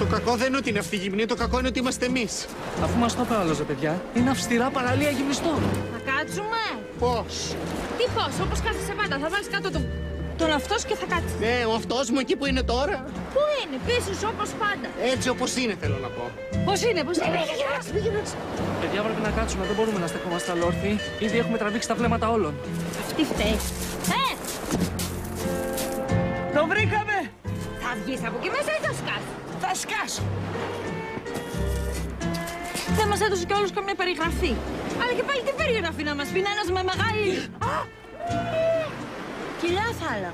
κακό δεν είναι ότι είναι αυτή η γυμνή, το κακό είναι ότι είμαστε εμείς. Αφού μας το είπε ο άλλος, παιδιά, είναι αυστηρά παραλία γυμνιστών. Θα κάτσουμε. Πώς? Τι πώς, όπως κάθεσαι πάντα. Θα βάλεις κάτω τον αυτό σου και θα κάτσεις. Ναι, ο αυτός μου εκεί που είναι τώρα. Πού είναι, πίσω σου όπως πάντα. Έτσι όπως είναι θέλω να πω. Πώς είναι, πώς είναι. Παιδιά, πρέπει να κάτσουμε, δεν μπορούμε να στεκόμαστε αλόρθιοι. Ήδη έχουμε τραβήξει τα βλέμματα όλων. Αυτή φταίει. Το βρήκαμε! Θα βγεις από εκεί μέσα ή θα σκάσεις? Θα σκάσω! Δεν μας έδωσε κι όλους καμία περιγραφή. Αλλά και πάλι τι περιγραφή να μας πει, να ένας με μεγάλη... Κοιλιά θα έλεγα.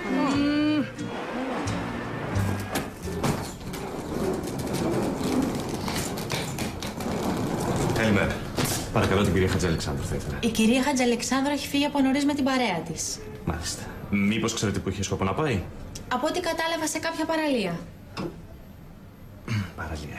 Καλημέρα. Παρακαλώ την κυρία Χατζαλεξάνδρου, θα ήθελα. Η κυρία Χατζαλεξάνδρου έχει φύγει από νωρίς με την παρέα της. Μάλιστα. Μήπως ξέρετε που είχε σκοπό να πάει? Από ό,τι κατάλαβα σε κάποια παραλία. Παραλία.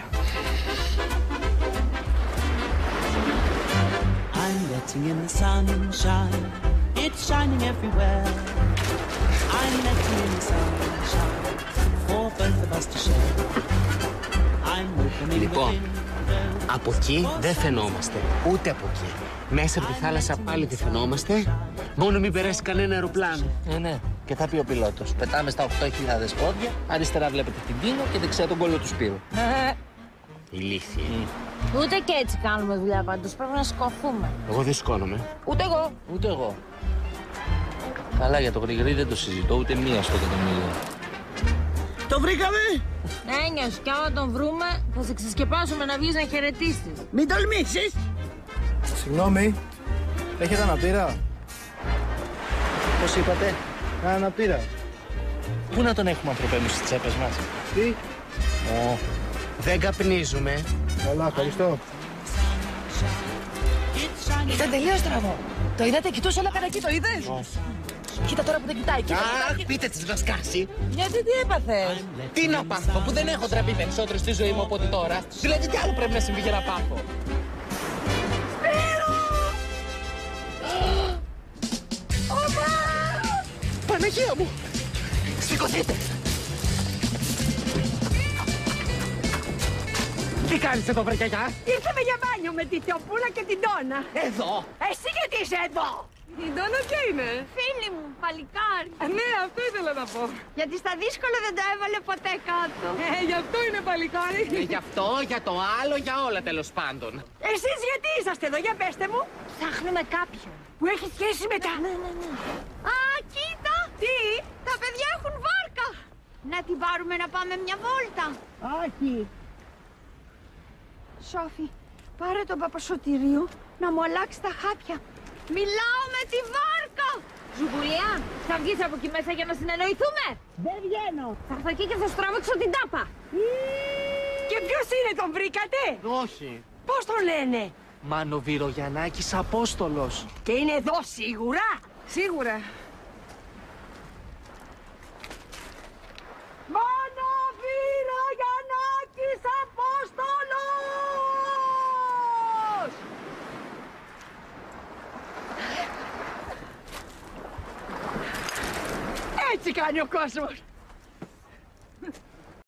I'm letting in the sunshine. It's shining everywhere. I'm letting in the sunshine for both of us to share. I'm opening the window. Από εκεί δεν φαινόμαστε. Ούτε από εκεί. Μέσα από τη θάλασσα πάλι δεν φαινόμαστε. Μόνο μην περάσει κανένα αεροπλάνο. Ναι. Και θα πει ο πιλότος. Πετάμε στα 8.000 πόδια, αριστερά βλέπετε την Τίνο και δεξιά τον κόλλο του Σπύρου. Ηλίθιοι. Ούτε και έτσι κάνουμε δουλειά πάντως. Πρέπει να σηκωθούμε. Εγώ δεν σηκώνομαι. Ούτε εγώ. Ούτε εγώ. Καλά, για το γρηγρή δεν το συζητώ ούτε μία στο εκατομμύριο. Το βρήκαμε! Ένιωσε κι άμα τον βρούμε, θα σε ξεσκεπάσουμε να βγεις να χαιρετήσεις. Μην τολμήσεις! Συγγνώμη, έχετε αναπήρα? Πώς είπατε? Αναπήρα. Πού να τον έχουμε ανθρωπέμους στις τσέπες μας? Τι? Δεν καπνίζουμε. Καλά, ευχαριστώ. Ήταν τελείως στραβό. Το είδατε, κοιτούσε όλα κατά εκεί, το είδες? Κοίτα τώρα που δεν κοιτάει, κοίτα. Αχ, πείτε της να σκάσει. Γιατί τι έπαθες? Τι να πάθω, που δεν έχω τραπεί περισσότερο στη ζωή μου από ότι τώρα. Δηλαδή τι άλλο πρέπει να συμβεί για να πάθω. Παναγία μου! Σηκωθείτε! Τι κάνεις εδώ, βρε γιαγιά? Ήρθαμε για μπάνιο με τη Θεοπούλα και την Τόνα. Εδώ! Εσύ γιατί είσαι εδώ? Η Τόνα ποια είναι? Φίλοι μου, παλικάρι. Ναι, αυτό ήθελα να πω. Γιατί στα δύσκολα δεν τα έβαλε ποτέ κάτω. Γι' αυτό είναι παλικάρι. Γι' αυτό, για το άλλο, για όλα τέλος πάντων. Εσείς γιατί είσαστε εδώ, για πέστε μου. Ψάχνουμε κάποιον. Που έχει σχέση με τα... Ναι. Α, κοίτα! Τι? Τα παιδιά έχουν βάρκα. Να την πάρουμε να πάμε μια βόλτα. Όχι. Σόφη, πάρε τον Παπασωτηρίου να μου αλλάξει τα χάπια. Μιλάω με τη βάρκα! Ζουμπουλιά, θα βγεις από εκεί μέσα για να συνεννοηθούμε. Δεν βγαίνω. Θα έρθω εκεί και θα στραβήξω την τάπα. Και ποιος είναι, τον βρήκατε? Όχι. Πώς τον λένε? Μάνο Βυρογιαννάκης Απόστολος. Και είναι εδώ σίγουρα? Σίγουρα. Μόνο Βυρογιαννάκης Απόστολος! Έτσι κάνει ο κόσμος.